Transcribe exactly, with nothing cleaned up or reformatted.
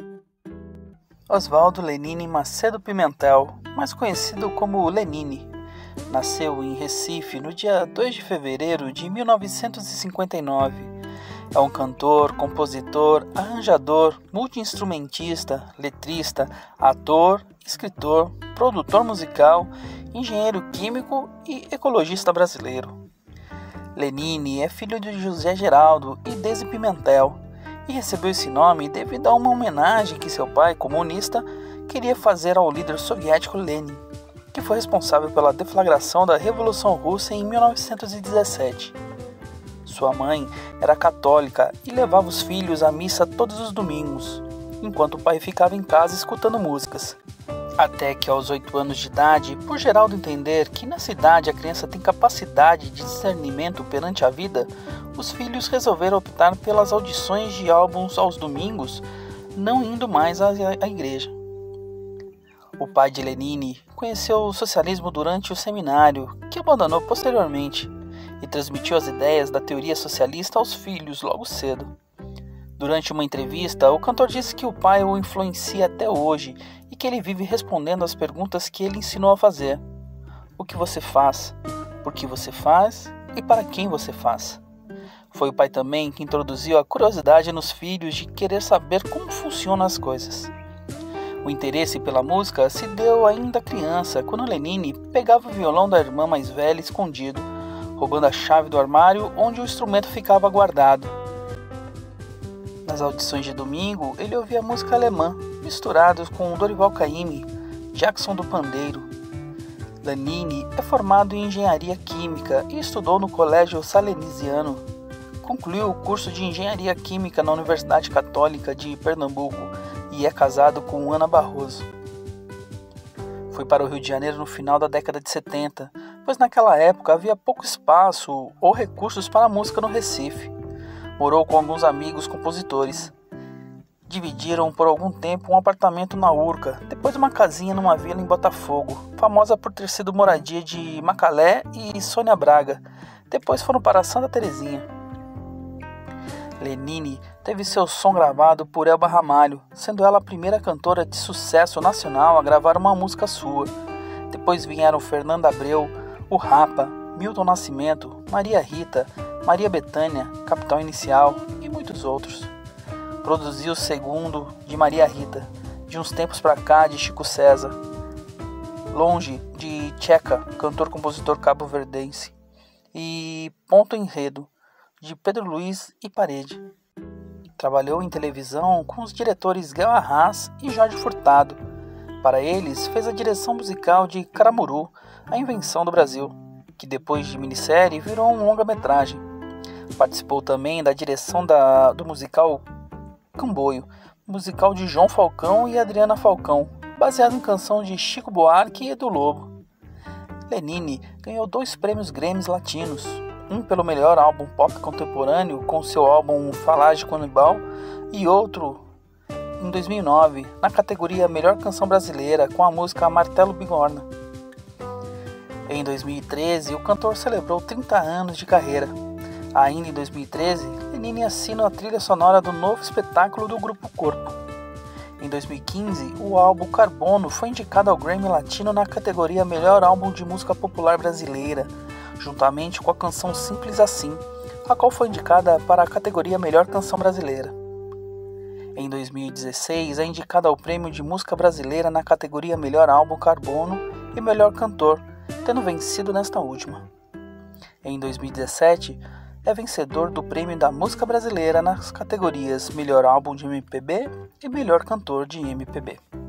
Oswaldo Lenine Macedo Pimentel, mais conhecido como Lenine, nasceu em Recife no dia dois de fevereiro de mil novecentos e cinquenta e nove. É um cantor, compositor, arranjador, multi-instrumentista, letrista, ator, escritor, produtor musical, engenheiro químico e ecologista brasileiro. Lenine é filho de José Geraldo e Deise Pimentel, e recebeu esse nome devido a uma homenagem que seu pai, comunista, queria fazer ao líder soviético Lenin, que foi responsável pela deflagração da Revolução Russa em mil novecentos e dezessete. Sua mãe era católica e levava os filhos à missa todos os domingos, enquanto o pai ficava em casa escutando músicas. Até que aos oito anos de idade, por Geraldo entender que na cidade a criança tem capacidade de discernimento perante a vida, os filhos resolveram optar pelas audições de álbuns aos domingos, não indo mais à, à igreja. O pai de Lenine conheceu o socialismo durante o seminário, que abandonou posteriormente, e transmitiu as ideias da teoria socialista aos filhos logo cedo. Durante uma entrevista, o cantor disse que o pai o influencia até hoje e que ele vive respondendo às perguntas que ele ensinou a fazer. O que você faz? Por que você faz? E para quem você faz? Foi o pai também que introduziu a curiosidade nos filhos de querer saber como funcionam as coisas. O interesse pela música se deu ainda criança, quando Lenine pegava o violão da irmã mais velha escondido, roubando a chave do armário onde o instrumento ficava guardado. Nas audições de domingo, ele ouvia música alemã, misturados com Dorival Caymmi, Jackson do Pandeiro. Lenine é formado em engenharia química e estudou no Colégio Salesiano. Concluiu o curso de engenharia química na Universidade Católica de Pernambuco e é casado com Ana Barroso. Foi para o Rio de Janeiro no final da década de setenta, pois naquela época havia pouco espaço ou recursos para a música no Recife. Morou com alguns amigos compositores. Dividiram por algum tempo um apartamento na Urca, depois uma casinha numa vila em Botafogo, famosa por ter sido moradia de Macalé e Sônia Braga. Depois foram para Santa Terezinha. Lenine teve seu som gravado por Elba Ramalho, sendo ela a primeira cantora de sucesso nacional a gravar uma música sua. Depois vieram Fernanda Abreu, o Rapa, Milton Nascimento, Maria Rita, Maria Bethânia, Capital Inicial e muitos outros. Produziu o segundo de Maria Rita, De Uns Tempos Pra Cá, de Chico César, Longe, de Tcheca, cantor-compositor cabo-verdense, e Ponto Enredo, de Pedro Luiz e Parede. Trabalhou em televisão com os diretores Guel Arras e Jorge Furtado. Para eles, fez a direção musical de Caramuru, A Invenção do Brasil, que depois de minissérie virou um longa-metragem. Participou também da direção da, do musical Camboio, musical de João Falcão e Adriana Falcão, baseado em canção de Chico Buarque e Edu Lobo. Lenine ganhou dois prêmios Grammys latinos, um pelo melhor álbum pop contemporâneo com seu álbum Falágio Canibal e outro em dois mil e nove na categoria Melhor Canção Brasileira com a música Martelo Bigorna. Em dois mil e treze, o cantor celebrou trinta anos de carreira. Ainda em dois mil e treze, Lenine assina a trilha sonora do novo espetáculo do Grupo Corpo. Em dois mil e quinze, o álbum Carbono foi indicado ao Grammy Latino na categoria Melhor Álbum de Música Popular Brasileira, juntamente com a canção Simples Assim, a qual foi indicada para a categoria Melhor Canção Brasileira. Em dois mil e dezesseis, é indicada ao Prêmio de Música Brasileira na categoria Melhor Álbum Carbono e Melhor Cantor, tendo vencido nesta última. Em dois mil e dezessete, é vencedor do Prêmio da Música Brasileira nas categorias Melhor Álbum de M P B e Melhor Cantor de M P B.